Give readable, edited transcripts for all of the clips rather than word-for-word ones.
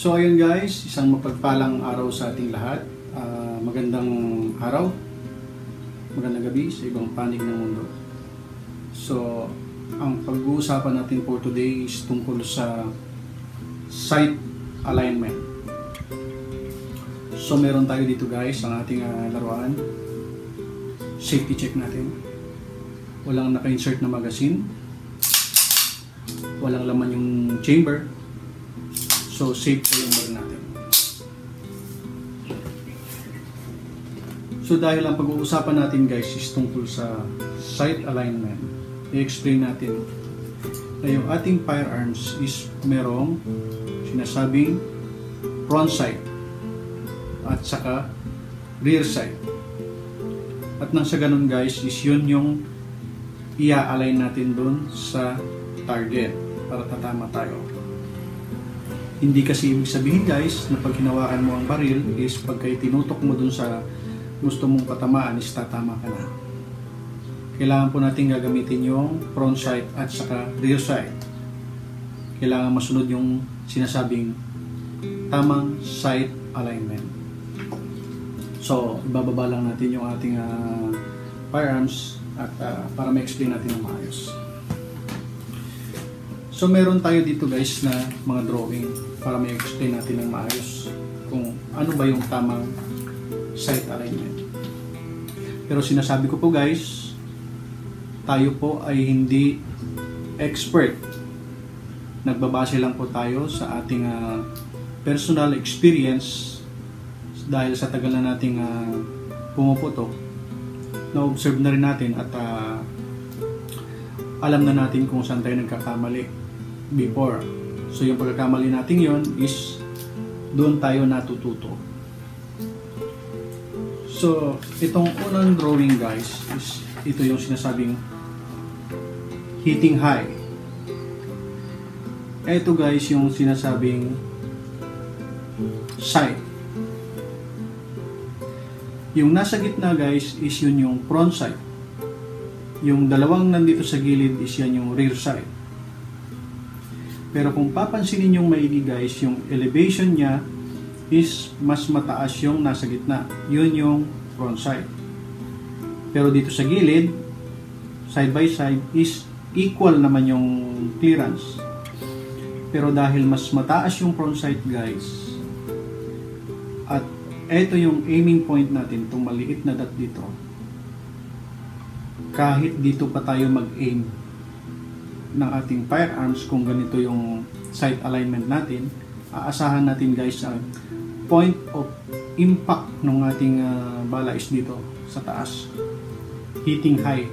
So ayun guys, isang mapagpalang araw sa ating lahat. Magandang araw, magandang gabi sa ibang panig ng mundo. So ang pag-uusapan natin for today is tungkol sa sight alignment. So meron tayo dito guys ang ating laruan. Safety check natin. Walang naka-insert na magazine. Walang laman yung chamber. So, safe po yung bar natin. So, dahil ang pag-uusapan natin guys is tungkol sa sight alignment, i-explain natin na yung ating firearms is merong sinasabing front sight at saka rear sight. At nang sa ganun guys is yun yung i-align natin dun sa target para tatama tayo. Hindi kasi ibig sabihin guys na pag hinawakan mo ang baril is pagka tinutok mo dun sa gusto mong patamaan is tatama ka na. Kailangan po natin gagamitin yung front sight at saka rear sight. Kailangan masunod yung sinasabing tamang sight alignment. So, ibababa lang natin yung ating firearms at para ma-explain natin ng maayos. So meron tayo dito guys na mga drawing para ma-explain natin ng maayos kung ano ba yung tamang sight alignment. Pero sinasabi ko po guys, tayo po ay hindi expert. Nagbabase lang po tayo sa ating personal experience dahil sa tagal na nating pumuputok. Na-observe na rin natin at alam na natin kung saan tayo nagkakamali before. So yung pagkakamali natin yon is doon tayo natututo. So itong unang drawing guys is ito yung sinasabing hitting high. Ito guys yung sinasabing sight. Yung nasa gitna guys is yun yung front sight. Yung dalawang nandito sa gilid is yan yung rear sight. Pero kung papansinin yung maigi guys, yung elevation niya is mas mataas yung nasa gitna. Yun yung front sight. Pero dito sa gilid, side by side is equal naman yung clearance. Pero dahil mas mataas yung front sight guys, at ito yung aiming point natin, itong maliit na dot dito, kahit dito pa tayo mag-aim ng ating firearms, kung ganito yung sight alignment natin, aasahan natin guys ang point of impact ng ating bala is dito sa taas, hitting high.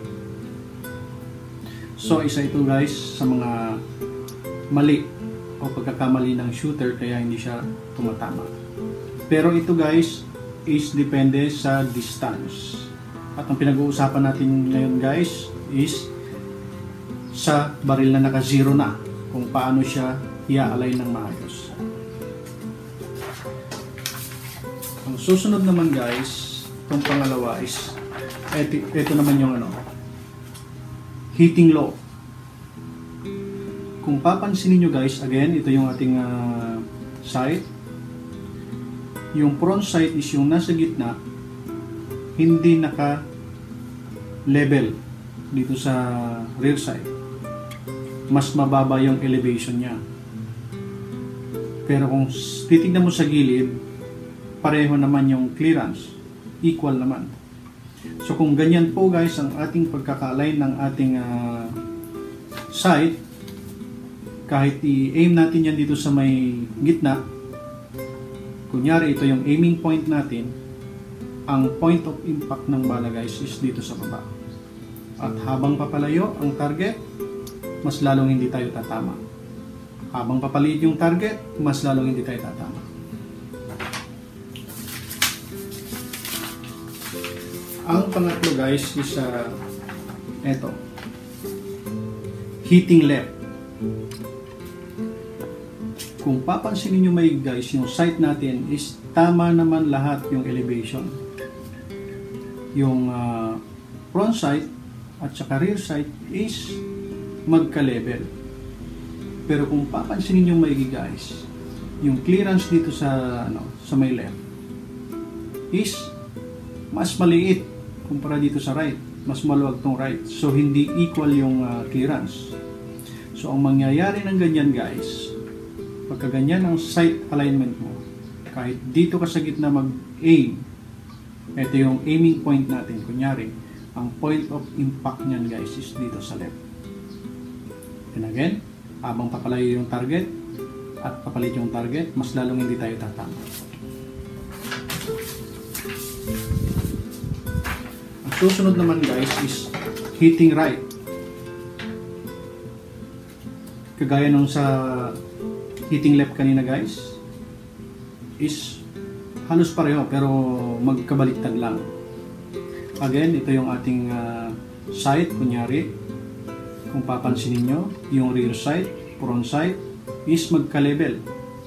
So isa ito guys sa mga mali o pagkakamali ng shooter kaya hindi siya tumatama. Pero ito guys is depende sa distance. At ang pinag-uusapan natin ngayon guys is sa baril na naka-zero na, kung paano siya i-align ng maayos. Ang susunod naman guys, itong pangalawa is ito naman yung hitting low. Kung papansinin nyo guys, again, ito yung ating sight. Yung front sight is yung nasa gitna, hindi naka-level dito sa rear sight. Mas mababa yung elevation niya. Pero kung titignan mo sa gilid, pareho naman yung clearance. Equal naman. So kung ganyan po guys ang ating pagkaka-align ng ating sight, kahit i-aim natin yan dito sa may gitna, kunyari ito yung aiming point natin, ang point of impact ng bala guys is dito sa baba. At habang papalayo ang target, mas lalong hindi tayo tatama. Habang papaliit yung target, mas lalong hindi tayo tatama. Ang pangatlo guys is eto, hitting left. Kung papansinin nyo may guys, yung sight natin is tama naman lahat yung elevation. Yung front sight at saka rear sight is magka-level. Pero kung papansinin nyo maigi guys, yung clearance dito sa sa may left is mas maliit kumpara dito sa right. Mas maluwag tong right. So hindi equal yung clearance. So ang mangyayari ng ganyan guys, pagka ganyan ang sight alignment mo, kahit dito ka sa gitna mag-aim, ito yung aiming point natin. Kunyari, ang point of impact niyan guys is dito sa left. And again, habang papalayo yung target at papalit yung target, mas lalong hindi tayo tatama. Ang susunod naman guys is hitting right. Kagaya nung sa hitting left kanina guys, is halos pareho pero magkabaliktad lang. Again, ito yung ating sight. Kunyari, kung papansinin nyo, yung rear sight, front sight is magka-level.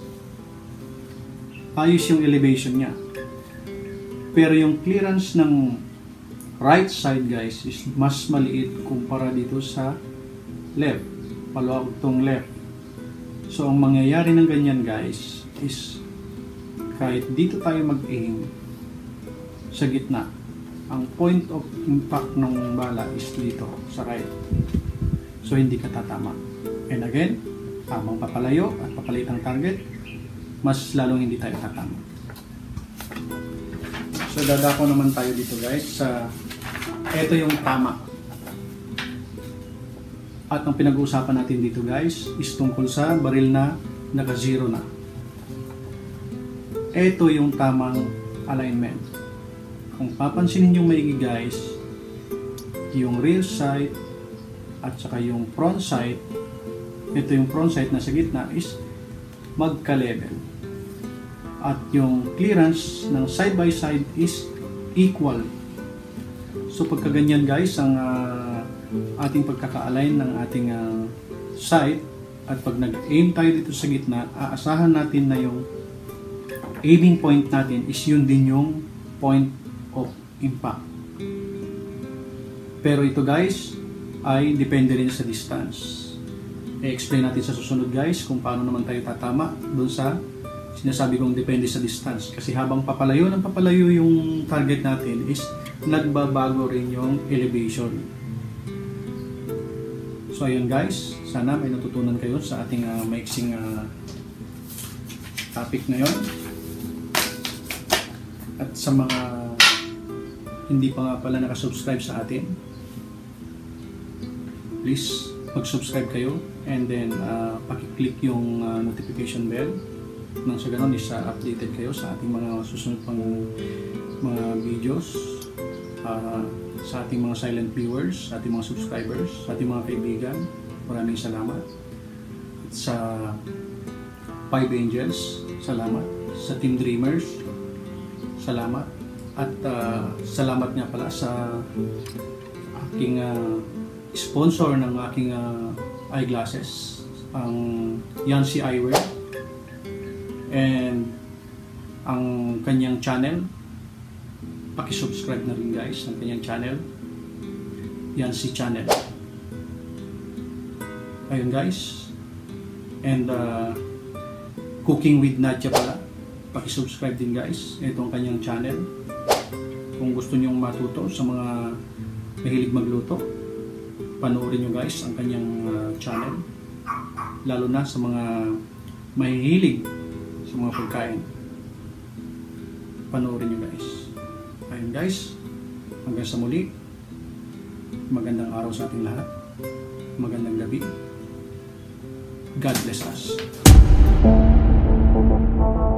Ayos yung elevation nya. Pero yung clearance ng right side guys is mas maliit kumpara dito sa left. Maluwag tong left. So ang mangyayari ng ganyan guys is kahit dito tayo mag-aim sa gitna, ang point of impact ng bala is dito sa right. So hindi ka tatama. And again, habang papalayo at papalit ang target, mas lalong hindi tayo tatama. So dadako naman tayo dito guys sa ito yung tama. At ang pinag-uusapan natin dito guys is tungkol sa baril na naka-zero na. Ito yung tamang alignment. Kung papansinin nyo maigi guys, yung rear sight at saka yung front sight, ito yung front sight na sa gitna is magka-level. At yung clearance ng side by side is equal. So pagka ganyan guys ang ating pagkaka-align ng ating sight, at pag nag-aim tayo dito sa gitna, aasahan natin na yung aiming point natin is yun din yung point of impact. Pero ito guys ay depende rin sa distance. I-explain natin sa susunod guys kung paano naman tayo tatama doon sa sinasabi kong depende sa distance. Kasi habang papalayo ng papalayo yung target natin is nagbabago rin yung elevation. So ayun guys, sana may natutunan kayo sa ating maiksing topic na yon. At sa mga hindi pa nga pala nakasubscribe sa atin, please mag-subscribe kayo and then paki-click yung notification bell nang sa ganon is updated kayo sa ating mga susunod pang mga videos, sa ating mga silent viewers, sa ating mga subscribers, sa ating mga kaibigan. Maraming salamat. At sa 5 Angels, salamat. Sa Team Dreamers, salamat. At salamat nga pala sa aking sponsor ng aking eyeglasses, ang Yancy Eyewear, and ang kanyang channel. Paki-subscribe na rin guys ang kanyang channel, Yancy Channel. Ayun guys, and Cooking with Nadia pala, paki-subscribe din guys. Ito ang kanyang channel. Kung gusto nyong matuto sa mga mahilig magluto, panoorin nyo guys ang kanyang channel, lalo na sa mga mahihilig sa mga pagkain. Panoorin nyo guys. Ayun guys, hanggang sa muli, magandang araw sa ating lahat, magandang gabi. God bless us.